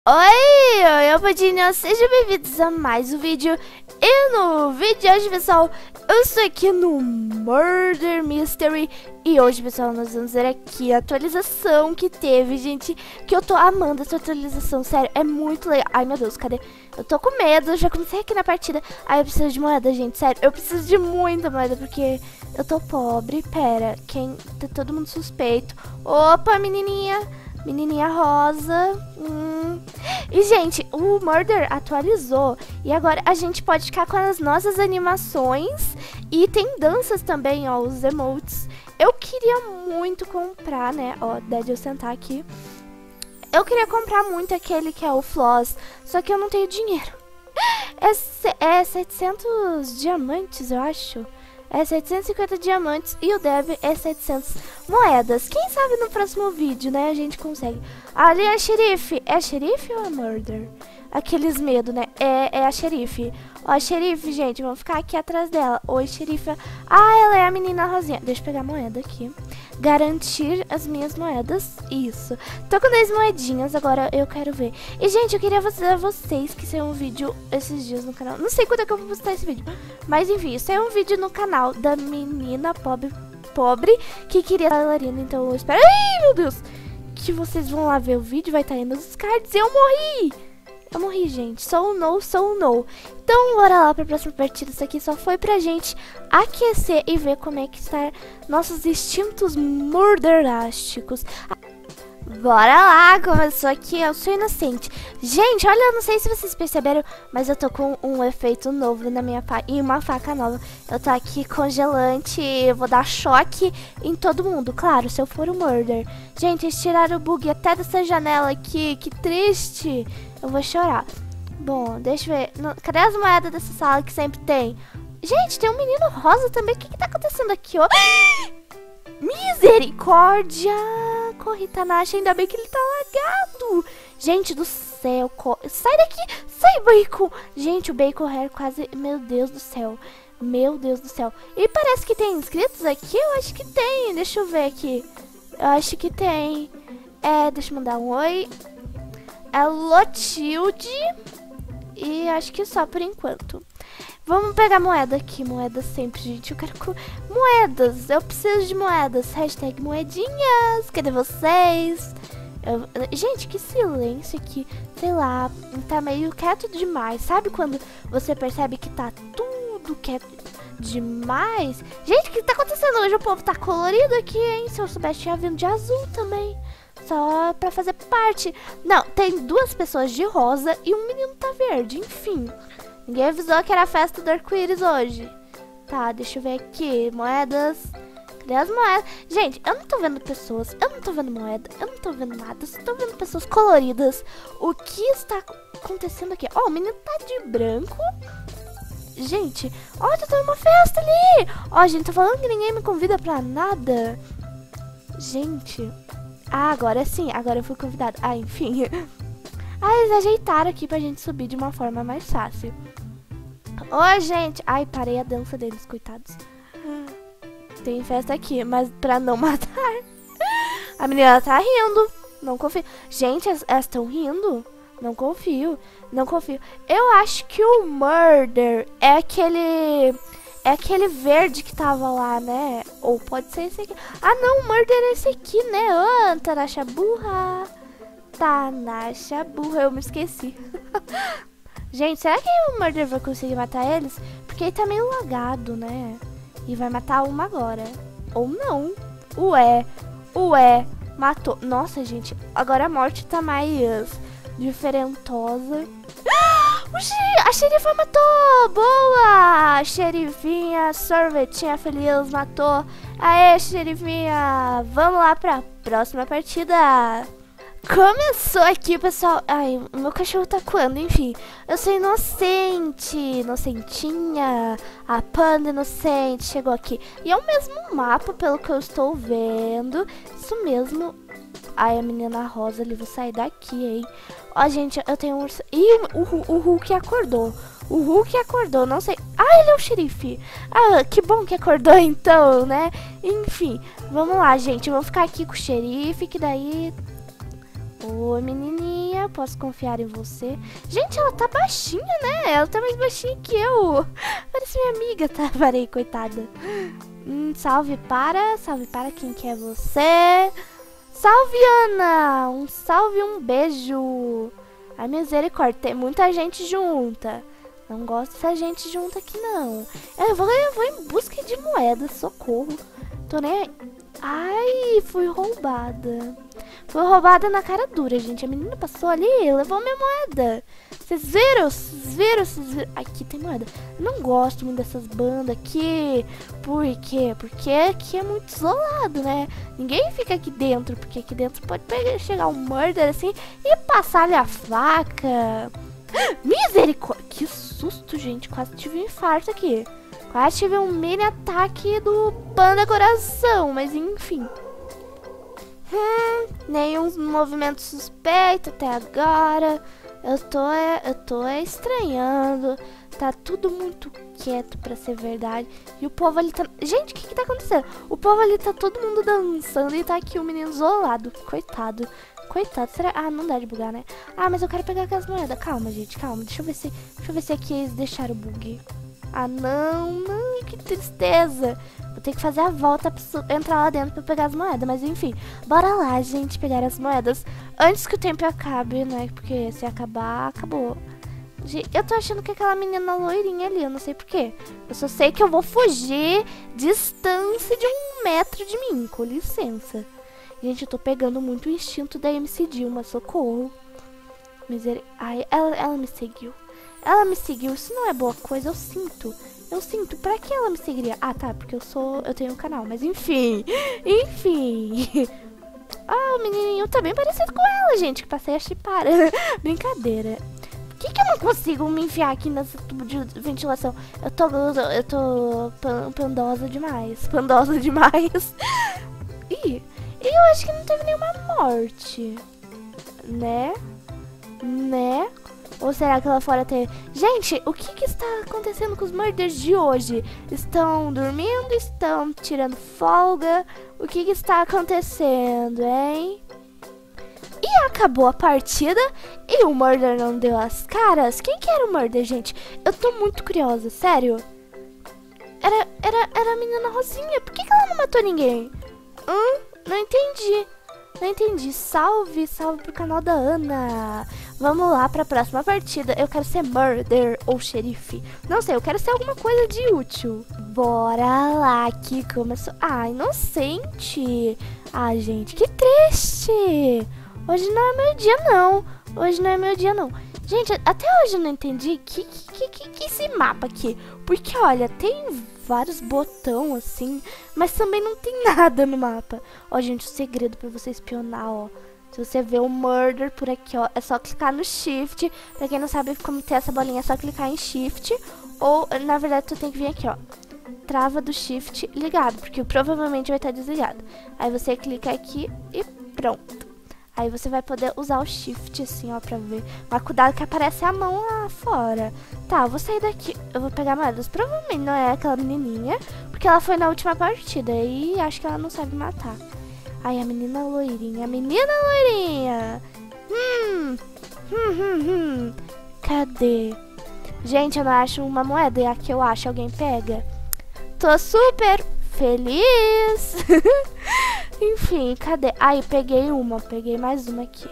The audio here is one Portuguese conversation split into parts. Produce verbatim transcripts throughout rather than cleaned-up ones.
Oi, oi, Padinha, sejam bem-vindos a mais um vídeo. E no vídeo de hoje, pessoal, eu estou aqui no Murder Mystery. E hoje, pessoal, nós vamos ver aqui a atualização que teve, gente. Que eu tô amando essa atualização, sério, é muito legal. Ai, meu Deus, cadê? Eu tô com medo, já comecei aqui na partida. Ai, eu preciso de moeda, gente, sério, eu preciso de muita moeda, porque eu tô pobre. Pera, quem... tá todo mundo suspeito. Opa, menininha. Menininha rosa. Hum. E, gente, o Murder atualizou. E agora a gente pode ficar com as nossas animações. E tem danças também, ó, os emotes. Eu queria muito comprar, né? Ó, dá de eu sentar aqui. Eu queria comprar muito aquele que é o Floss. Só que eu não tenho dinheiro. É, é setecentos diamantes, eu acho. É setecentos e cinquenta diamantes e o Dev é setecentas moedas. Quem sabe no próximo vídeo, né, a gente consegue. Ali é a xerife. É a xerife ou a Murder? Aqueles medo, né? É, é a xerife. Ó, a xerife, gente, vamos ficar aqui atrás dela. Oi, xerife. Ah, ela é a menina rosinha. Deixa eu pegar a moeda aqui. Garantir as minhas moedas. Isso. Tô com dez moedinhas, agora eu quero ver. E, gente, eu queria avisar vocês que saiu um vídeo esses dias no canal. Não sei quando é que eu vou postar esse vídeo. Mas, enfim, saiu um vídeo no canal da menina pobre, pobre que queria bailarina. Então, eu espero... Ai, meu Deus! Que vocês vão lá ver o vídeo, vai estar aí nos cards. Eu morri! Eu morri, gente. Sou um no, sou um no. Então, bora lá pra próxima partida. Isso aqui só foi pra gente aquecer e ver como é que está nossos instintos murderásticos. Bora lá, começou aqui, eu sou inocente. Gente, olha, eu não sei se vocês perceberam, mas eu tô com um efeito novo na minha faca e uma faca nova. Eu tô aqui congelante, eu vou dar choque em todo mundo, claro, se eu for o Murder. Gente, eles tiraram o bug até dessa janela aqui, que triste. Eu vou chorar. Bom, deixa eu ver, não, cadê as moedas dessa sala que sempre tem? Gente, tem um menino rosa também, o que que tá acontecendo aqui, ó? Misericórdia! Corre, Tanashi, ainda bem que ele tá lagado. Gente do céu, corre. Sai daqui, sai, Bacon. Gente, o Bacon é quase, meu Deus do céu. Meu Deus do céu. E parece que tem inscritos aqui, eu acho que tem. Deixa eu ver aqui. Eu acho que tem. É, deixa eu mandar um oi. É Lotilde. E acho que só por enquanto. Vamos pegar moeda aqui, moedas sempre, gente. Eu quero co moedas, eu preciso de moedas. Hashtag moedinhas, cadê vocês? Eu... Gente, que silêncio aqui. Sei lá, tá meio quieto demais. Sabe quando você percebe que tá tudo quieto demais? Gente, o que tá acontecendo hoje? O povo tá colorido aqui, hein? Se eu soubesse, tinha vindo de azul também. Só pra fazer parte. Não, tem duas pessoas de rosa e um menino tá verde, enfim. Ninguém avisou que era a festa do arco-íris hoje. Tá, deixa eu ver aqui. Moedas. Cadê as moedas? Gente, eu não tô vendo pessoas. Eu não tô vendo moeda. Eu não tô vendo nada. Eu só tô vendo pessoas coloridas. O que está acontecendo aqui? Ó, oh, o menino tá de branco. Gente, ó, oh, tá tendo uma festa ali. Ó, oh, gente, tô falando que ninguém me convida pra nada. Gente. Ah, agora sim. Agora eu fui convidada. Ah, enfim. Ah, eles ajeitaram aqui pra gente subir de uma forma mais fácil. Ô, gente. Ai, parei a dança deles, coitados. Tem festa aqui, mas pra não matar. A menina tá rindo. Não confio. Gente, elas estão rindo. Não confio. Não confio. Eu acho que o Murder é aquele... É aquele verde que tava lá, né? Ou pode ser esse aqui. Ah, não. O Murder é esse aqui, né? Ah, Tanacha burra. Tanacha burra, eu me esqueci. Gente, será que o Murder vai conseguir matar eles? Porque ele tá meio lagado, né? E vai matar uma agora. Ou não. Ué, ué, matou. Nossa, gente, agora a morte tá mais diferentosa. A xerifa matou! Boa! Xerifinha, sorvetinha feliz, matou. Aê, xerifinha! Vamos lá pra próxima partida. Começou aqui, pessoal. Ai, o meu cachorro tá coando, enfim. Eu sou inocente, inocentinha. A panda inocente chegou aqui. E é o mesmo mapa, pelo que eu estou vendo. Isso mesmo. Ai, a menina rosa ali, vou sair daqui, hein. Ó, gente, eu tenho um urso. Ih, o, o Hulk acordou. O Hulk acordou, não sei. Ah, ele é o xerife. Ah, que bom que acordou então, né? Enfim, vamos lá, gente. Vamos ficar aqui com o xerife, que daí... Oi, menininha. Eu posso confiar em você. Gente, ela tá baixinha, né? Ela tá mais baixinha que eu. Parece minha amiga, tá? Parei, coitada. Hum, salve para, salve para quem que é você. Salve, Ana! Um salve e um beijo. Ai, misericórdia, tem muita gente junta. Não gosto dessa gente junta aqui, não. Eu vou, eu vou em busca de moeda, socorro. Tô nem aí. Ai, fui roubada. Fui roubada na cara dura, gente. A menina passou ali e levou minha moeda. Vocês viram? Vocês viram? Vocês viram? Aqui tem moeda. Eu não gosto muito dessas bandas aqui. Por quê? Porque aqui é muito isolado, né? Ninguém fica aqui dentro, porque aqui dentro pode pegar, chegar um murder assim e passar-lhe a faca. Misericórdia! Que susto, gente. Quase tive um infarto aqui. Quase tive um mini ataque do panda coração, mas enfim. Hum, nenhum movimento suspeito até agora. Eu tô, eu tô estranhando. Tá tudo muito quieto pra ser verdade. E o povo ali tá... Gente, o que que tá acontecendo? O povo ali tá todo mundo dançando e tá aqui o menino isolado. Coitado. Coitado. Será... Ah, não dá de bugar, né? Ah, mas eu quero pegar aquelas moedas. Calma, gente, calma. Deixa eu ver se, deixa eu ver se aqui eles deixaram o bug. Ah, não, não, que tristeza. Vou ter que fazer a volta pra entrar lá dentro pra pegar as moedas. Mas enfim, bora lá, gente, pegar as moedas antes que o tempo acabe, né? Porque se acabar, acabou. Eu tô achando que é aquela menina loirinha ali, eu não sei porquê. Eu só sei que eu vou fugir distância de um metro de mim, com licença. Gente, eu tô pegando muito o instinto da M C Dilma, socorro. Miser... Ai, ela, ela me seguiu. Ela me seguiu, isso não é boa coisa, eu sinto. Eu sinto, pra que ela me seguiria? Ah, tá, porque eu sou, eu tenho um canal, mas enfim. Enfim. Ah, o menininho tá bem parecido com ela, gente, que passei a chipar. Brincadeira. Por que que eu não consigo me enfiar aqui nessa tubo de ventilação? Eu tô, eu tô pan, pandosa demais, pandosa demais. Ih, eu acho que não teve nenhuma morte. Né? Né? Ou será que lá fora tem... Gente, o que que está acontecendo com os murders de hoje? Estão dormindo? Estão tirando folga? O que que está acontecendo, hein? E acabou a partida e o murder não deu as caras? Quem que era o murder, gente? Eu tô muito curiosa, sério. Era, era, era a menina Rosinha. Por que que ela não matou ninguém? Hum? Não entendi. Não entendi. Salve, salve pro canal da Ana. Vamos lá pra próxima partida. Eu quero ser murder ou xerife. Não sei, eu quero ser alguma coisa de útil. Bora lá, que começou... Ah, inocente. Ah, gente, que triste. Hoje não é meu dia, não. Hoje não é meu dia, não. Gente, até hoje eu não entendi que que, que, que esse mapa aqui. Porque, olha, tem vários botões assim, mas também não tem nada no mapa. Ó, gente, o segredo pra você espionar, ó. Se você vê o murder por aqui, ó, é só clicar no shift. Pra quem não sabe como ter essa bolinha, é só clicar em shift. Ou, na verdade, tu tem que vir aqui, ó. Trava do shift ligado, porque provavelmente vai estar desligado. Aí você clica aqui e pronto. Aí você vai poder usar o shift assim, ó, pra ver. Mas cuidado que aparece a mão lá fora. Tá, eu vou sair daqui. Eu vou pegar moedas. Provavelmente não é aquela menininha, porque ela foi na última partida e acho que ela não sabe matar. Ai, a menina loirinha, a menina loirinha. Hum, hum, hum, hum. Cadê? Gente, eu não acho uma moeda e aqui eu acho, alguém pega. Tô super feliz. Enfim, cadê? Ai, peguei uma, peguei mais uma aqui.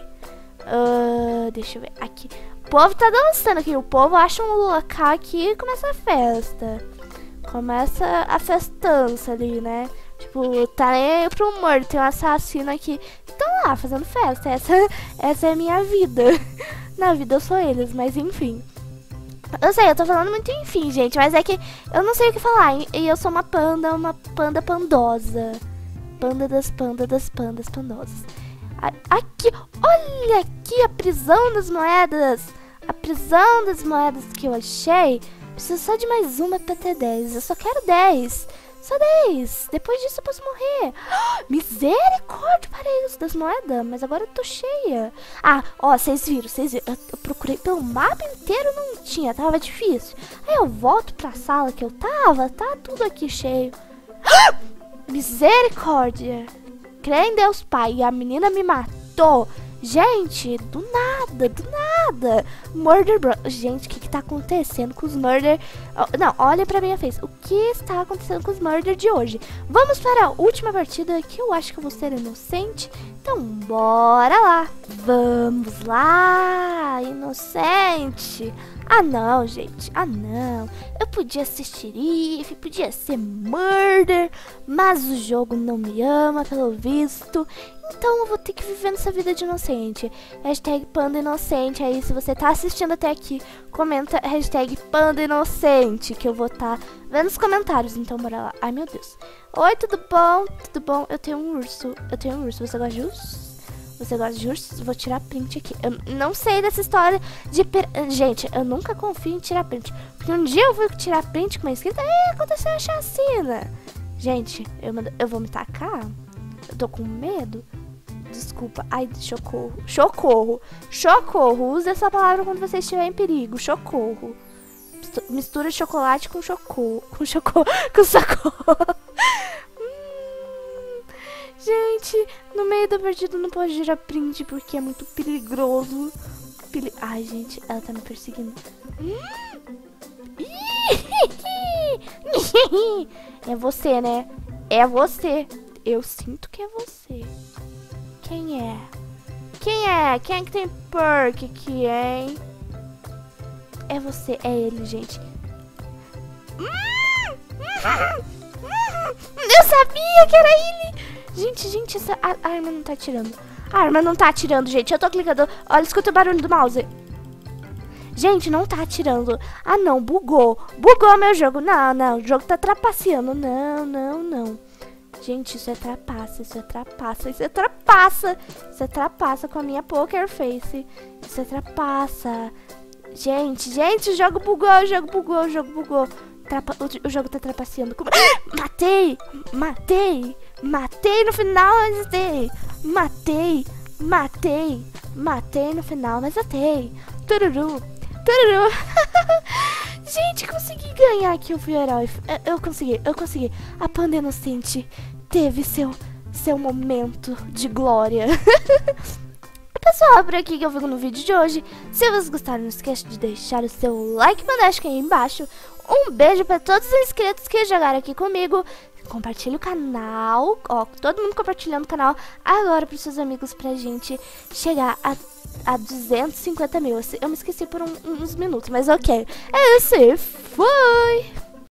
Uh, deixa eu ver, aqui. O povo tá dançando aqui, o povo acha um local aqui e começa a festa. Começa a festança ali, né? Tipo, tá nem pro humor, tem um assassino aqui. Estão lá fazendo festa. Essa, essa é a minha vida. Na vida eu sou eles, mas enfim. Eu sei, eu tô falando muito enfim, gente. Mas é que eu não sei o que falar. E eu sou uma panda, uma panda pandosa. Panda das pandas das pandas pandosas. Aqui, olha aqui a prisão das moedas. A prisão das moedas que eu achei. Preciso só de mais uma pra ter dez. Eu só quero dez. Só dez. Depois disso eu posso morrer. Misericórdia, parei isso das moedas. Mas agora eu tô cheia. Ah, ó, vocês viram, vocês viram. Eu, eu procurei pelo mapa inteiro, não tinha. Tava difícil. Aí eu volto pra sala que eu tava. Tá tudo aqui cheio. Misericórdia. Crê em Deus, pai. E a menina me matou. Gente, do nada, do nada. Murder Bro... Gente, o que que tá acontecendo com os Murder... Oh, não, olha pra minha face. O que está acontecendo com os Murder de hoje? Vamos para a última partida, que eu acho que eu vou ser inocente. Então, bora lá. Vamos lá, inocente. Ah, não, gente. Ah, não. Eu podia ser xerife, podia ser murder, mas o jogo não me ama, pelo visto. Então eu vou ter que viver nessa vida de inocente. Hashtag panda inocente. Aí, se você tá assistindo até aqui, comenta hashtag panda inocente, que eu vou tá vendo os comentários. Então, bora lá. Ai, meu Deus. Oi, tudo bom? Tudo bom? Eu tenho um urso. Eu tenho um urso. Você gosta de urso? Você gosta de urso? Vou tirar print aqui. Eu não sei dessa história de... Per... Gente, eu nunca confio em tirar print. Porque um dia eu fui tirar print com uma escrita e aconteceu a chacina. Gente, eu, mando... eu vou me tacar? Eu tô com medo? Desculpa. Ai, socorro. Socorro. Socorro. Use essa palavra quando você estiver em perigo. Socorro. Mistura chocolate com socorro. Com socorro. Com socorro. hum, gente, no meio da partida não pode girar print porque é muito perigoso. Peri... Ai, gente, ela tá me perseguindo. É você, né? É você. Eu sinto que é você. Quem é? Quem é? Quem é que tem perk aqui, hein? É você, é ele, gente. Eu sabia que era ele! Gente, gente, essa a, a arma não tá atirando. A arma não tá atirando, gente. Eu tô clicando. Olha, escuta o barulho do mouse. Gente, não tá atirando. Ah, não, bugou. Bugou meu jogo. Não, não, o jogo tá trapaceando. Não, não, não. Gente, isso é trapaça, isso é trapaça, isso é trapaça. Isso é trapaça com a minha poker face. Isso é trapaça. Gente, gente, o jogo bugou, o jogo bugou, o jogo bugou. Trapa, o, o jogo tá trapaceando. Como... Matei, matei, matei no final, mas matei. Matei, matei, matei no final, mas matei. Tururu, tururu. Gente, consegui ganhar aqui, eu fui o herói. Eu, eu consegui, eu consegui. A panda inocente teve seu, seu momento de glória. Pessoal, é por aqui que eu fico no vídeo de hoje. Se vocês gostaram, não esqueça de deixar o seu like fantástico aí embaixo. Um beijo para todos os inscritos que jogaram aqui comigo. Compartilhe o canal. Ó, todo mundo compartilhando o canal agora para os seus amigos, pra gente chegar a, a duzentos e cinquenta mil. Eu me esqueci por um, uns minutos, mas ok. Esse foi...